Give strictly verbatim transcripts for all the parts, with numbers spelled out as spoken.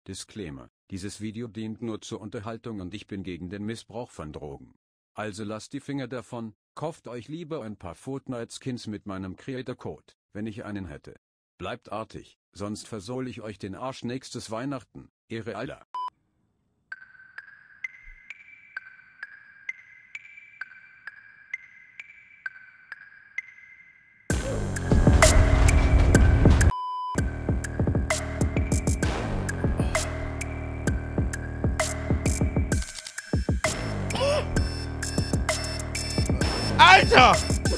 Disclaimer: Dieses Video dient nur zur Unterhaltung und ich bin gegen den Missbrauch von Drogen. Also lasst die Finger davon, kauft euch lieber ein paar Fortnite-Skins mit meinem Creator-Code, wenn ich einen hätte. Bleibt artig, sonst versohl ich euch den Arsch nächstes Weihnachten, Ehre Alter. Alter!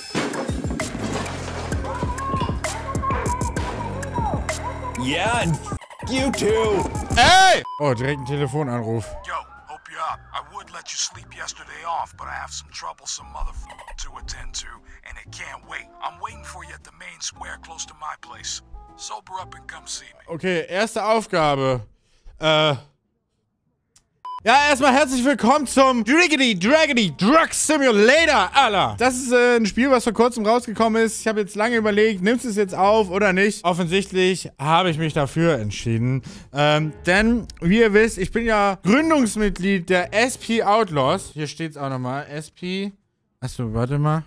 Yeah, and f you too! Ey! Oh, direkt ein Telefonanruf. Yo, hope you're up. I would let you sleep yesterday off, but I have some troublesome motherfucker to attend to, and it can't wait. I'm waiting for you at the main square close to my place. Sober up and come see me. Okay, erste Aufgabe. Äh... Ja, erstmal herzlich willkommen zum Driggity Draggity Drug Simulator, Alter. Das ist äh, ein Spiel, was vor kurzem rausgekommen ist. Ich habe jetzt lange überlegt, nimmst du es jetzt auf oder nicht? Offensichtlich habe ich mich dafür entschieden. Ähm, denn, wie ihr wisst, ich bin ja Gründungsmitglied der S P Outlaws. Hier steht es auch nochmal. S P... Achso, warte mal.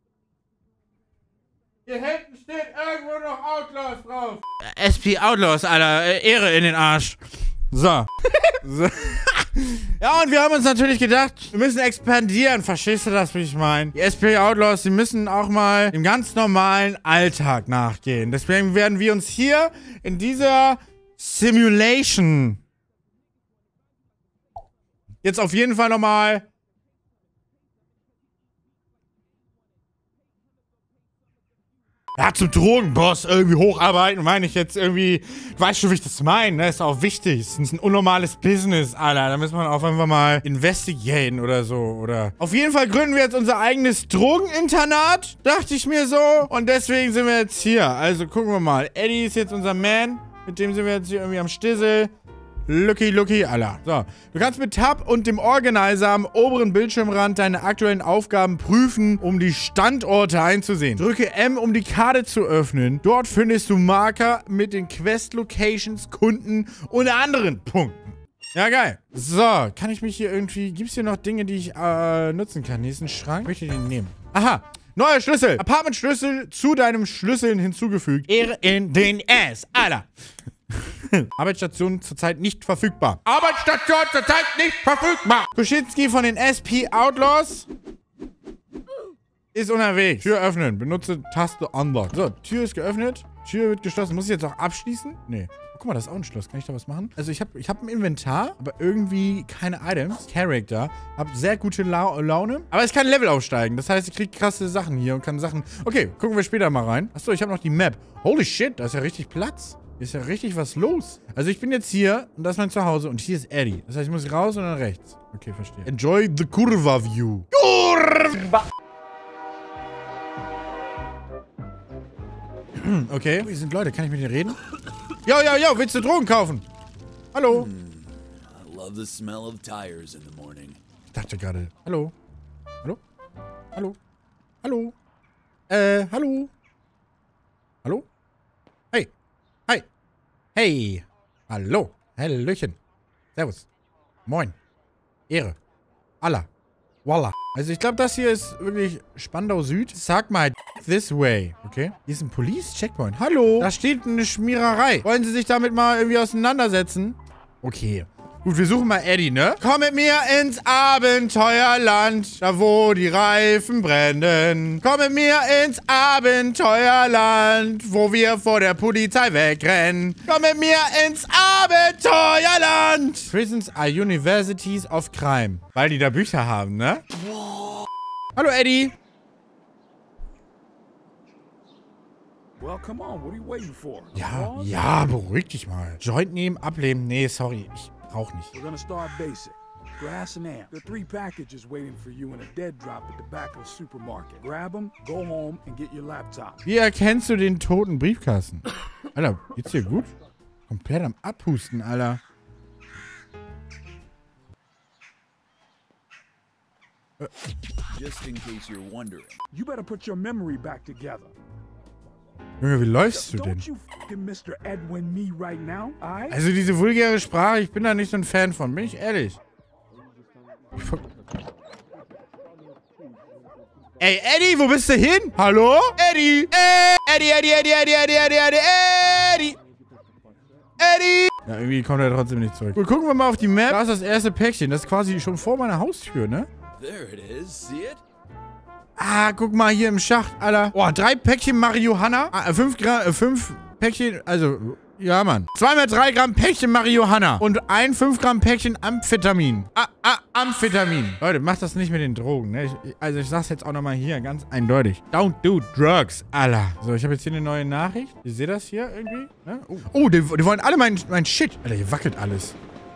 Hier hinten steht irgendwo noch Outlaws drauf. S P Outlaws, Alter. Äh, Ehre in den Arsch. So. so. Ja, und wir haben uns natürlich gedacht, wir müssen expandieren. Verstehst du das, wie ich meine? Die S P Outlaws, die müssen auch mal dem ganz normalen Alltag nachgehen. Deswegen werden wir uns hier in dieser Simulation jetzt auf jeden Fall nochmal ja, zum Drogenboss irgendwie hocharbeiten, meine ich jetzt irgendwie, du weißt schon, wie ich das meine, ne? Ist auch wichtig, es ist ein unnormales Business, Alter, da muss man auch einfach mal investigieren oder so, oder... Auf jeden Fall gründen wir jetzt unser eigenes Drogeninternat, dachte ich mir so, und deswegen sind wir jetzt hier, also gucken wir mal, Eddie ist jetzt unser Man, mit dem sind wir jetzt hier irgendwie am Stissel. Lucky, Lucky, Allah. So, du kannst mit Tab und dem Organizer am oberen Bildschirmrand deine aktuellen Aufgaben prüfen, um die Standorte einzusehen. Drücke M, um die Karte zu öffnen. Dort findest du Marker mit den Quest-Locations, Kunden und anderen Punkten. Ja, geil. So, kann ich mich hier irgendwie... Gibt es hier noch Dinge, die ich äh, nutzen kann? Hier ist ein Schrank. Ich möchte den nehmen. Aha. Neuer Schlüssel. Apartment-Schlüssel zu deinem Schlüsseln hinzugefügt. Ehre in den Ass. Alter. Arbeitsstation zurzeit nicht verfügbar. Arbeitsstation zurzeit nicht verfügbar. Kuschinski von den S P Outlaws ist unterwegs. Tür öffnen. Benutze Taste Unlock. So, Tür ist geöffnet. Tür wird geschlossen. Muss ich jetzt auch abschließen? Nee. Oh, guck mal, das ist auch ein Schloss. Kann ich da was machen? Also ich habe ich hab ein Inventar, aber irgendwie keine Items. Character. Hab sehr gute La Laune. Aber ich kann Level aufsteigen. Das heißt, ich kriege krasse Sachen hier und kann Sachen... Okay, gucken wir später mal rein. Achso, ich habe noch die Map. Holy shit, da ist ja richtig Platz. Hier ist ja richtig was los. Also ich bin jetzt hier und das ist mein Zuhause und hier ist Eddie. Das heißt, ich muss raus und dann rechts. Okay, verstehe. Enjoy the Curva View. Curva! Okay, hier sind Leute. Kann ich mit denen reden? Yo, yo, yo, willst du Drogen kaufen? Hallo? I love the smell of tires in the morning. Ich dachte gerade. Hallo? Hallo? Hallo? Hallo? Äh, hallo? Hallo? Hey. Hi. Hey. Hallo. Hallöchen. Servus. Moin. Ehre. Allah. Wallah. Also ich glaube, das hier ist wirklich Spandau Süd. Sag mal, this way. Okay. Hier ist ein Police-Checkpoint. Hallo. Da steht eine Schmiererei. Wollen Sie sich damit mal irgendwie auseinandersetzen? Okay. Gut, wir suchen mal Eddie, ne? Komm mit mir ins Abenteuerland, da wo die Reifen brennen. Komm mit mir ins Abenteuerland, wo wir vor der Polizei wegrennen. Komm mit mir ins Abenteuerland. Prisons are universities of crime. Weil die da Bücher haben, ne? Hallo, Eddie. Well, come on, what are you waiting for? Ja, ja, beruhig dich mal. Joint nehmen, ablehnen. Nee, sorry, ich... Auch nicht. We're gonna start basic. Grass and amp. There are three packages waiting for you in a dead drop at the back of the supermarket. Grab them, go home, and get your laptop. Wie erkennst du den toten Briefkasten? Alter, geht's dir gut? Komplett am Abhusten, Alter. Just in case you're wondering. You better put your memory back together. Junge, wie läufst du denn? Don't you fucking Mister Edwin me right now, alright? Also diese vulgäre Sprache, ich bin da nicht so ein Fan von, bin ich ehrlich. Ich ver- Ey, Eddie, wo bist du hin? Hallo? Eddie! Äh, Eddie, Eddie, Eddie, Eddie, Eddie, Eddie, Eddie, Eddie! Eddie! Ja, irgendwie kommt er trotzdem nicht zurück. Gut, gucken wir mal auf die Map. Da ist das erste Päckchen. Das ist quasi schon vor meiner Haustür, ne? There it is. See it? Ah, guck mal hier im Schacht, Alter. Oh, drei Päckchen Marihuana. Ah, fünf Gramm, äh, fünf Päckchen, also, ja, Mann. Zweimal drei Gramm Päckchen Marihuana. Und ein fünf Gramm Päckchen Amphetamin. Ah, ah, Amphetamin. Leute, macht das nicht mit den Drogen, ne? Ich, also, ich sag's jetzt auch nochmal hier, ganz eindeutig. Don't do drugs, Alter. So, ich habe jetzt hier eine neue Nachricht. Ihr seht das hier irgendwie, ne? Oh, oh die, die wollen alle mein, mein Shit. Alter, hier wackelt alles.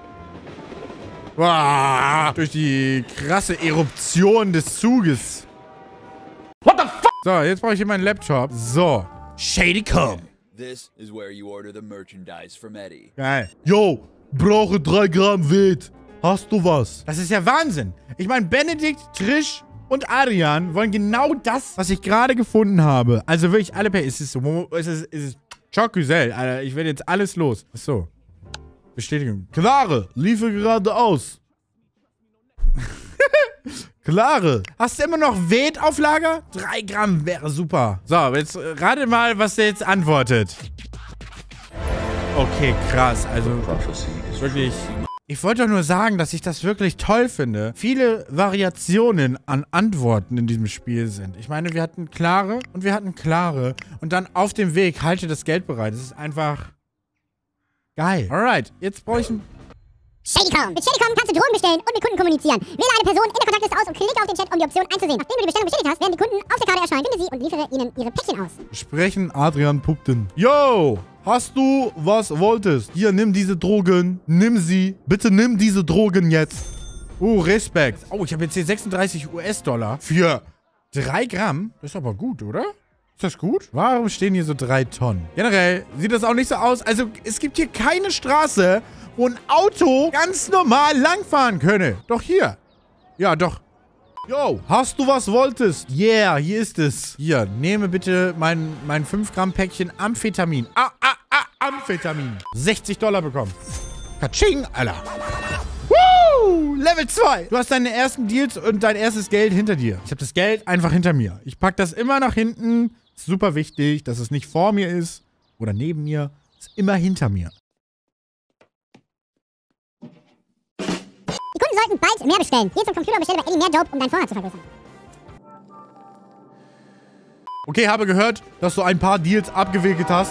Wow, durch die krasse Eruption des Zuges. What the fuck? So, jetzt brauche ich hier meinen Laptop. So. Shady Come. This is where you order the merchandise from Eddie. Geil. Yo, brauche drei Gramm Weed. Hast du was? Das ist ja Wahnsinn. Ich meine, Benedikt, Trish und Adrian wollen genau das, was ich gerade gefunden habe. Also wirklich alle Pay. Es ist so, es ist, es ist Chocusel, Alter. Ich werde jetzt alles los. Ach so. Bestätigung. Klare, liefere geradeaus. Klare. Hast du immer noch Weed auf Lager? Drei Gramm wäre super. So, jetzt rate mal, was der jetzt antwortet. Okay, krass. Also, wirklich. Ich wollte doch nur sagen, dass ich das wirklich toll finde. Viele Variationen an Antworten in diesem Spiel sind. Ich meine, wir hatten klare und wir hatten klare. Und dann auf dem Weg halte das Geld bereit. Das ist einfach geil. Alright, jetzt brauche ich ein... ShadyCom. Mit ShadyCom kannst du Drogen bestellen und mit Kunden kommunizieren. Wähle eine Person in der Kontaktliste aus und klicke auf den Chat, um die Option einzusehen. Nachdem du die Bestellung bestätigt hast, werden die Kunden auf der Karte erscheinen. Finde sie und liefere ihnen ihre Päckchen aus. Sprechen Adrian Pupten. Yo, hast du was wolltest? Hier, nimm diese Drogen. Nimm sie. Bitte nimm diese Drogen jetzt. Uh, Respekt. Oh, ich habe jetzt hier sechsunddreißig US-Dollar für drei Gramm. Das ist aber gut, oder? Ist das gut? Warum stehen hier so drei Tonnen? Generell sieht das auch nicht so aus. Also, es gibt hier keine Straße, wo ein Auto ganz normal langfahren könne. Doch hier. Ja, doch. Yo, hast du was wolltest? Yeah, hier ist es. Hier, nehme bitte mein, mein fünf Gramm Päckchen Amphetamin. Ah, ah, ah, Amphetamin. sechzig Dollar bekommen. Katsching, Alter. Woo! Level zwei. Du hast deine ersten Deals und dein erstes Geld hinter dir. Ich habe das Geld einfach hinter mir. Ich packe das immer nach hinten. Ist super wichtig, dass es nicht vor mir ist oder neben mir. Ist immer hinter mir. Die Kunden sollten bald mehr bestellen. Geh zum Computer und bestelle bei Eddie mehr Dope, um deinen Vorrat zu vergrößern. Okay, habe gehört, dass du ein paar Deals abgewickelt hast.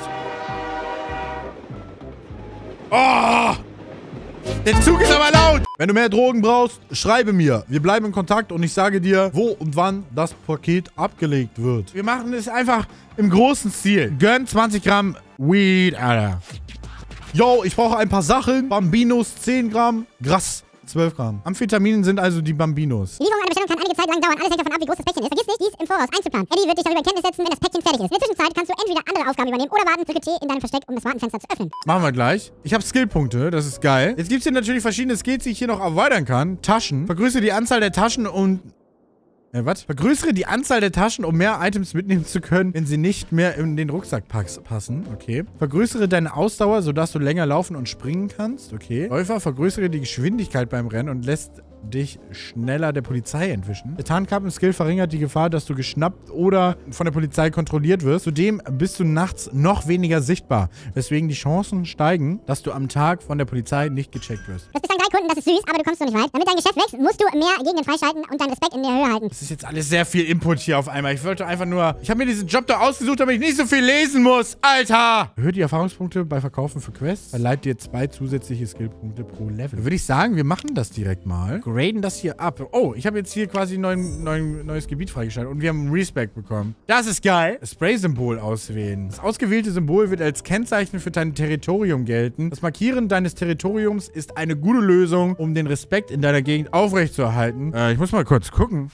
Oh! Der Zug ist aber laut! Wenn du mehr Drogen brauchst, schreibe mir. Wir bleiben in Kontakt und ich sage dir, wo und wann das Paket abgelegt wird. Wir machen es einfach im großen Stil. Gönn zwanzig Gramm Weed, Alter. Yo, ich brauche ein paar Sachen. Bambinos zehn Gramm, Gras zwölf Gramm. Amphetaminen sind also die Bambinos. Die Lieferung einer Bestellung kann einige Zeit lang dauern. Alles hängt davon ab, wie groß das Päckchen ist. Vergiss nicht, dies im Voraus einzuplanen. Eddie wird dich darüber in Kenntnis setzen, wenn das Päckchen fertig ist. In der Zwischenzeit kannst du entweder andere Aufgaben übernehmen oder warten. Drücke T in deinem Versteck, um das Wartenfenster zu öffnen. Machen wir gleich. Ich habe Skillpunkte, das ist geil. Jetzt gibt es hier natürlich verschiedene Skills, die ich hier noch erweitern kann. Taschen. Vergrößere die Anzahl der Taschen und... Äh, was? Vergrößere die Anzahl der Taschen, um mehr Items mitnehmen zu können, wenn sie nicht mehr in den Rucksack passen. Okay. Vergrößere deine Ausdauer, sodass du länger laufen und springen kannst. Okay. Läufer, vergrößere die Geschwindigkeit beim Rennen und lässt dich schneller der Polizei entwischen. Der Tarnkappen-Skill verringert die Gefahr, dass du geschnappt oder von der Polizei kontrolliert wirst. Zudem bist du nachts noch weniger sichtbar, weswegen die Chancen steigen, dass du am Tag von der Polizei nicht gecheckt wirst. Das bislang drei Kunden, das ist süß, aber du kommst noch nicht weit. Damit dein Geschäft wächst, musst du mehr Gegenden freischalten und deinen Respekt in der Höhe halten. Das ist jetzt alles sehr viel Input hier auf einmal. Ich wollte einfach nur... Ich habe mir diesen Job da ausgesucht, damit ich nicht so viel lesen muss. Alter! Erhöht die Erfahrungspunkte bei Verkaufen für Quests. Verleiht dir zwei zusätzliche Skillpunkte pro Level. Würde ich sagen, wir machen das direkt mal. Graden das hier ab. Oh, ich habe jetzt hier quasi ein neuen, neuen, neues Gebiet freigeschaltet und wir haben Respect bekommen. Das ist geil. Spray-Symbol auswählen. Das ausgewählte Symbol wird als Kennzeichen für dein Territorium gelten. Das Markieren deines Territoriums ist eine gute Lösung, um den Respekt in deiner Gegend aufrechtzuerhalten. Äh, ich muss mal kurz gucken.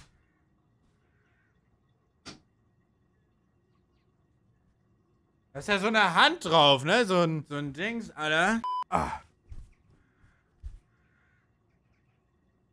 Da ist ja so eine Hand drauf, ne? So ein, so ein Dings, Alter. Ah.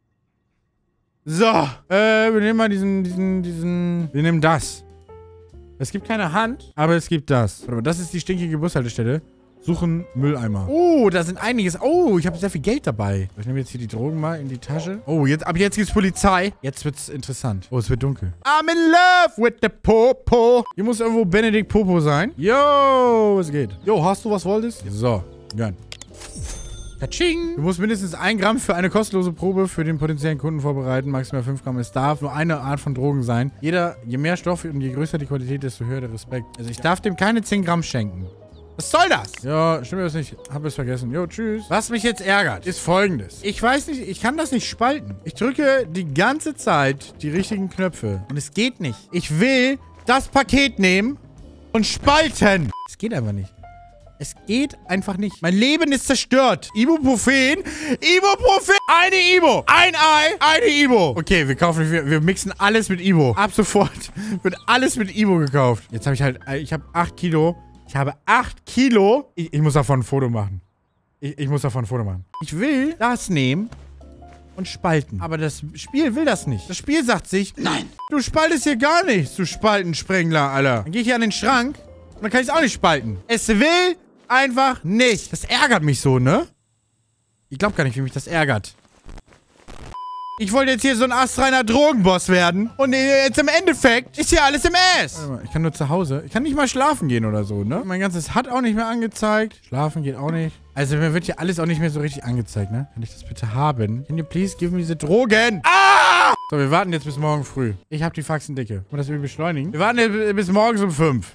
So, äh, wir nehmen mal diesen, diesen, diesen... Wir nehmen das. Es gibt keine Hand, aber es gibt das. Warte mal, das ist die stinkige Bushaltestelle. Suchen Mülleimer. Oh, da sind einiges. Oh, ich habe sehr viel Geld dabei. Ich nehme jetzt hier die Drogen mal in die Tasche. Oh, jetzt, ab jetzt gibt's Polizei. Jetzt wird's interessant. Oh, es wird dunkel. I'm in love with the Popo. Hier muss irgendwo Benedikt Popo sein. Yo, was geht? Jo, hast du was wolltest? So, gern. Katsching. Du musst mindestens ein Gramm für eine kostenlose Probe für den potenziellen Kunden vorbereiten. Maximal fünf Gramm. Es darf nur eine Art von Drogen sein. Jeder, je mehr Stoff und je größer die Qualität, desto höher der Respekt. Also ich darf dem keine zehn Gramm schenken. Was soll das? Ja, stimmt das nicht. Hab es vergessen. Jo, tschüss. Was mich jetzt ärgert, ist Folgendes. Ich weiß nicht, ich kann das nicht spalten. Ich drücke die ganze Zeit die richtigen Knöpfe. Und es geht nicht. Ich will das Paket nehmen und spalten. Es geht einfach nicht. Es geht einfach nicht. Mein Leben ist zerstört. Ibuprofen. Ibuprofen. Eine Ibo. Ein Ei. Eine Ibo. Okay, wir kaufen, wir, wir mixen alles mit Ibo. Ab sofort wird alles mit Ibo gekauft. Jetzt habe ich halt, ich habe acht Kilo. Ich habe acht Kilo. Ich, ich muss davon ein Foto machen. Ich, ich muss davon ein Foto machen. Ich will das nehmen und spalten. Aber das Spiel will das nicht. Das Spiel sagt sich, nein. Du spaltest hier gar nichts, du Spaltensprengler, Alter. Dann gehe ich hier an den Schrank und dann kann ich es auch nicht spalten. Es will einfach nicht. Das ärgert mich so, ne? Ich glaube gar nicht, wie mich das ärgert. Ich wollte jetzt hier so ein astreiner Drogenboss werden. Und jetzt im Endeffekt ist hier alles im Ass. Warte mal, ich kann nur zu Hause. Ich kann nicht mal schlafen gehen oder so, ne? Mein ganzes H U D auch nicht mehr angezeigt. Schlafen geht auch nicht. Also mir wird hier alles auch nicht mehr so richtig angezeigt, ne? Kann ich das bitte haben? Can you please give me diese Drogen? Ah! So, wir warten jetzt bis morgen früh. Ich hab die Faxen dicke. Wollen wir das irgendwie beschleunigen? Wir warten jetzt bis morgens um fünf.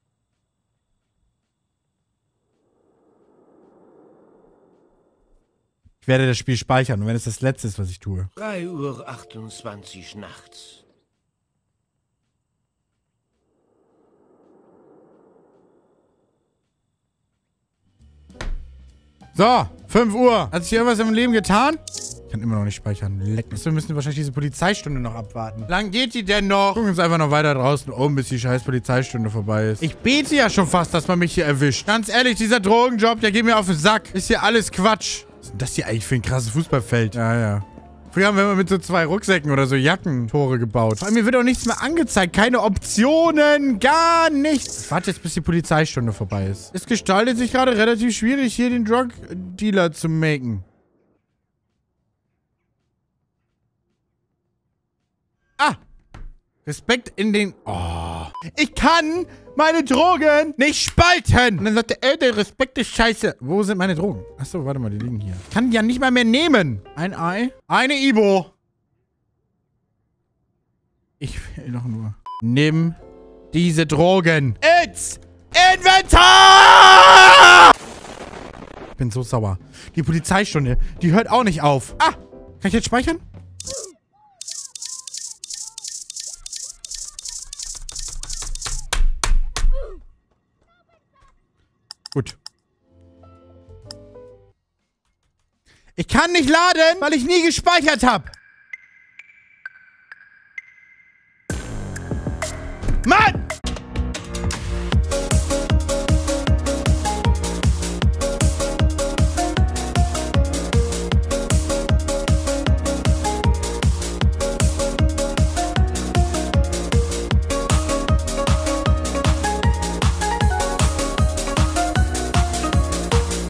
Ich werde das Spiel speichern und wenn es das letzte ist, was ich tue. drei Uhr achtundzwanzig nachts. So, fünf Uhr. Hat sich hier irgendwas im Leben getan? Ich kann immer noch nicht speichern. Leck. Wir müssen wahrscheinlich diese Polizeistunde noch abwarten. Wie lang geht die denn noch? Gucken uns einfach noch weiter draußen um, bis die scheiß Polizeistunde vorbei ist. Ich bete ja schon fast, dass man mich hier erwischt. Ganz ehrlich, dieser Drogenjob, der geht mir auf den Sack. Ist hier alles Quatsch. Was ist denn das hier eigentlich für ein krasses Fußballfeld? Ja, ja. Früher haben wir immer mit so zwei Rucksäcken oder so Jackentore gebaut. Vor allem, mir wird auch nichts mehr angezeigt. Keine Optionen. Gar nichts. Ich warte jetzt, bis die Polizeistunde vorbei ist. Es gestaltet sich gerade relativ schwierig, hier den Drug-Dealer zu machen. Ah. Respekt in den... Oh. Ich kann meine Drogen nicht spalten. Und dann sagt er, ey, der Respekt ist scheiße. Wo sind meine Drogen? Achso, warte mal, die liegen hier. Ich kann die ja nicht mal mehr nehmen. Ein Ei. Eine Ibo. Ich will doch nur. Nimm diese Drogen. Ins Inventar! Ich bin so sauer. Die Polizeistunde, die hört auch nicht auf. Ah, kann ich jetzt speichern? Gut. Ich kann nicht laden, weil ich nie gespeichert habe.